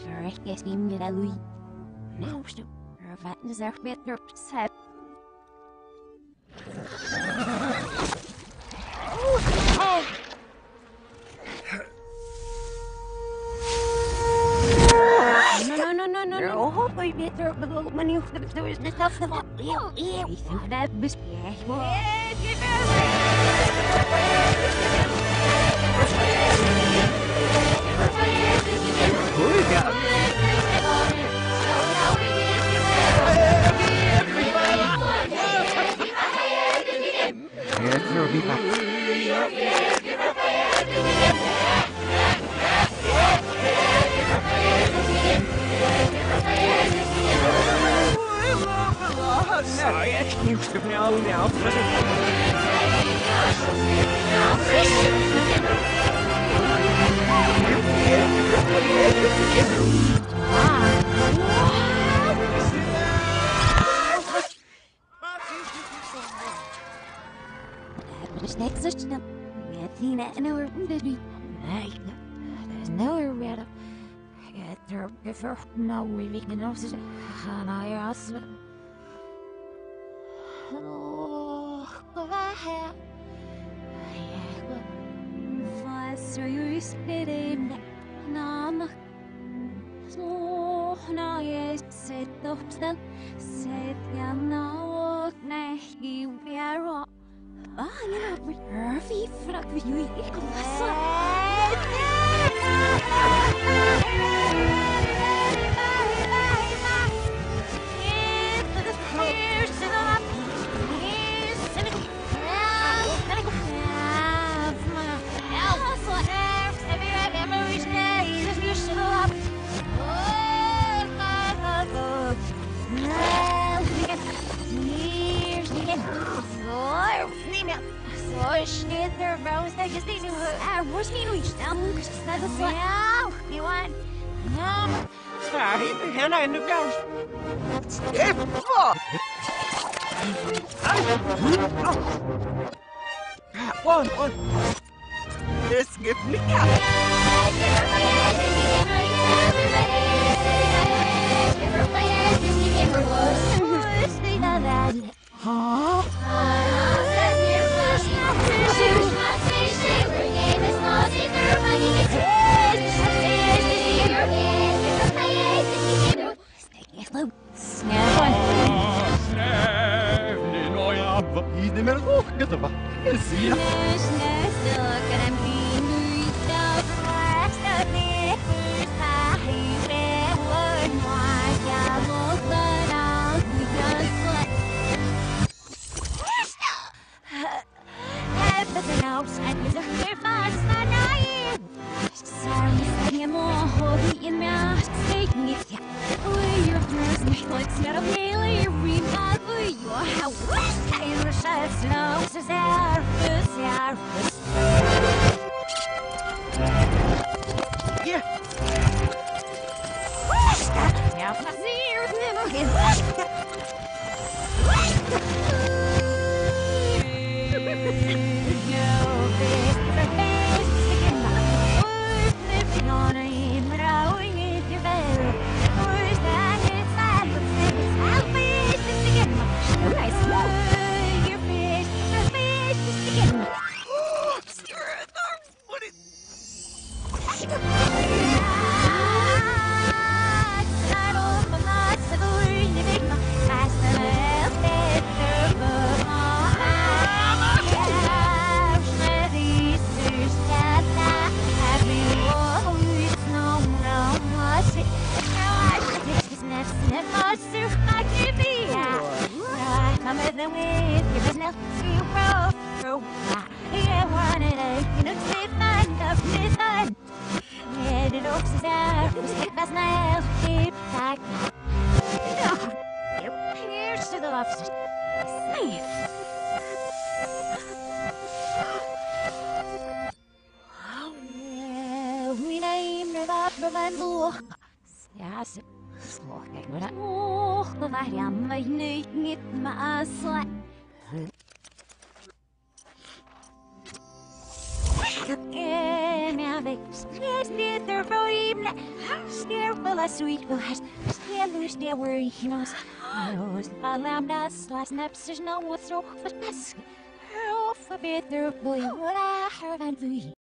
vergessen wir Louis. Nou, zo. Wat is er beter op No. Oh, ik weet er ook maar niet of het zo is. Net als de wat. Ik vind dat bespreekbaar. Sorry, I can't skip now. Dus niks is snel. Met die net en over de drie. Nee, there's nowhere better. Get her before no we can also gaan naar je as. Oh, waar zo je spelen naam. Zo nou je zit op stel. Zit ja nou nee je weer. Ah, ja, maar wie vraagt wie jullie ik kom Snit er roos dat je steeds nu worst niet hoe je staan moet dat is nou you want Sorry, Hannah in the ground. One. This give me Stare will a sweet will has stare loose there where he knows. Knows a lamb does last naps there's no what's so fast. How for better boy what I heard and